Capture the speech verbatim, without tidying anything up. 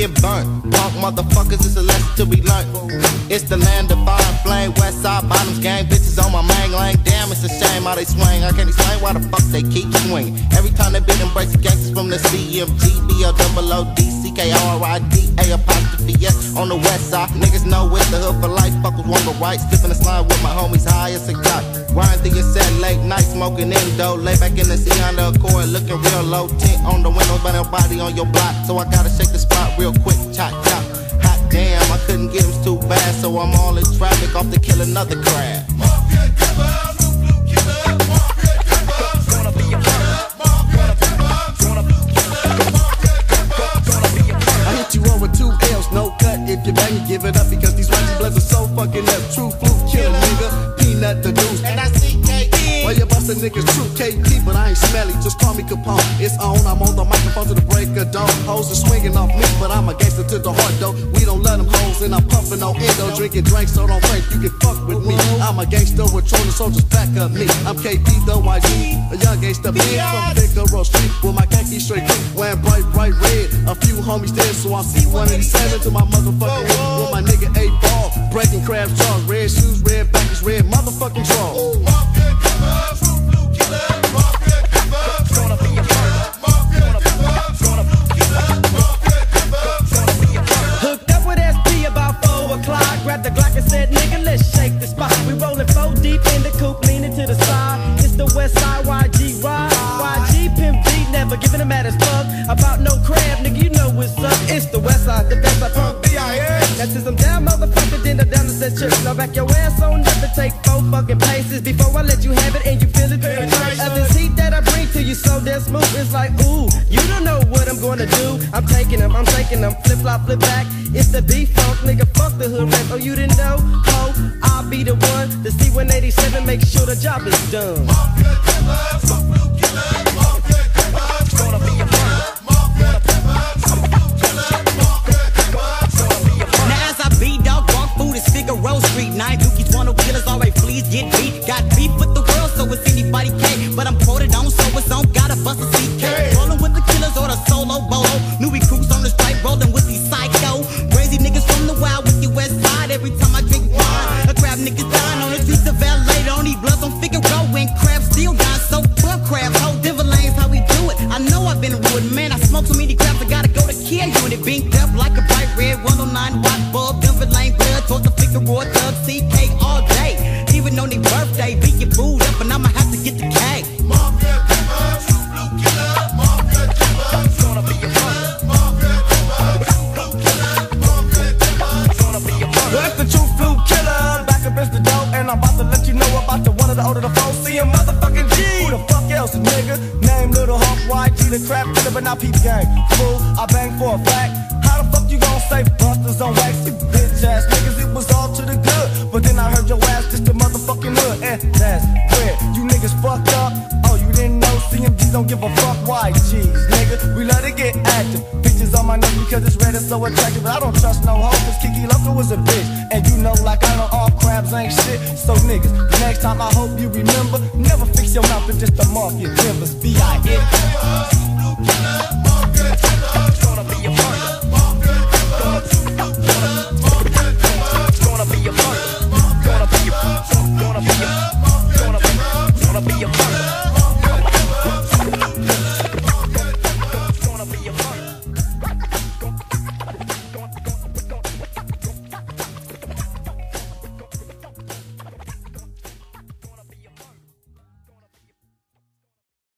get burnt. Punk motherfuckers, it's a lesson to be learned. It's the land of fire and flame, west side bottoms, gang bitches on my main lane. Damn, it's a shame how they swing. I can't explain why the fuck they keep swinging. Every time they been embracing gangsters from the C M G, B L O O D, C K R I D, A apostrophe S on the west side. Niggas know it's the hood for life, fuck with one but right. Slipping the slide with my homies high as a kite. Grind through your set late night, smoking indo. Lay back in the sea under a cord, looking real low. Tint on the windows, but nobody on your block. So I gotta shake the spot real quick, chop chop. Hot damn, I couldn't get him too bad, so I'm all in traffic off to kill another crab. Mafia killer, blue blue killer, mafia killer, gonna be a murder. Mafia killer, gonna be a killer, mafia killer, gonna be a murder. I hit you on with two L's, no cut. If you bang, you give it up because these white bloods are so fucking up. True fluke killer, nigga. Peanut the deuce. And I C K E. Well, you bustin' niggas true K T, but I ain't smelly. Just call me Capone. It's on. I'm on the microphone to the break of dawn. Hoes are swinging off me, but I'm a gangster to the heart though. We don't let them hoes, and I'm puffin' no endo, drinking drinks, so don't think you can fuck with me. I'm a gangster with trolling soldiers back up me. I'm K T the Y G, a young gangster big from Figaro Street with my khaki straight creek, wearing bright bright red. A few homies dead, so I see one eighty-seven to my motherfucking head. With my nigga eight ball, breaking crabs jaws, red shoes, red backers, red motherfucking drawers. Mafia killer, true blue killer, mafia killer, gonna be a murder. Mafia killer, gonna be a killer, mafia killer, gonna be a murder. Hooked up with S P about four o'clock. Grabbed the Glock and said, nigga, let's shake the spot. We rollin' four deep in the coupe, leaning to the side. It's the West Side Y G ride. Y G Pimp D, never giving a mad as fuck about no crab, nigga. You know what's up. It's the West Side, the best I pump. B I S. Now since I'm down, motherfucker, then I'm down to set chips. Now back your ass on up and take four fucking paces before I let you have it and you feel it. Of this heat that I bring to you so damn smooth, it's like ooh, you don't know what I'm gonna do. I'm taking them, I'm taking them, flip flop, flip back. It's the B-Funk, nigga, fuck the hood rap. Oh, you didn't know? Ho, I'll be the one to C one eighty-seven, make sure the job is done. Mafia killer, true blue killer, mafia killer, gonna be a murder. Mafia killer, true blue killer, mafia killer, gonna be a murder. Now as I be dog, walk food is Figaro Street. Nine dookies, one oh killers, alright, please get beat. Got beef with the world, so it's anybody K. But I'm quoted on, so it's on, gotta bust a C K. Rollin' with the killers or the solo bolo. New recruits on the stripe, rollin' with these psycho. Crazy niggas from the wild with the west side. Every time I drink wine, a crab niggas dying on the streets of L A. Don't need bloods on Figaro and crabs still dying. So fuck crabs, whole Denver lanes, how we do it. I know I've been rude, man. I smoke so many crabs, I gotta go to care unit. Binked up like a bright red one oh nine watt bulb. Denver lane blood, towards the Figaro thug C K all day. Even on their birthday, beat your booed up and I'ma have to get the cake. Mafia killer, true blue killer, mafia killer, gonna be a murder. Mafia killer, true blue killer, mafia killer, gonna be a murder. That's the true flu killer, back up against the dope, and I'm about to let you know about the one of the older the four. See a motherfucking G. Who the fuck else, nigga? Name Little Hawk, Y G, the crap killer, but not peep gang. Fool, I bang for a fact. How the fuck you gon' say busters on wax? You bitch ass niggas, it was all to the good. But then I heard your ass just the motherfucking hood, and that's where you niggas fucked up. Oh, you didn't know C M Gs don't give a fuck. Y Gs, nigga, we let it get active. Bitches on my neck because it's red and so attractive. But I don't trust no hoe, cause Kiki Loco was a bitch. And you know like I know all crabs ain't shit. So niggas, the next time I hope you remember, never fix your mouth with just the mafia timbers. B I N Gonna be a murder. Mafia killer, true blue killer, mafia killer, gonna be a murder. Gonna be a, gonna be a, gonna be, gonna be a murder.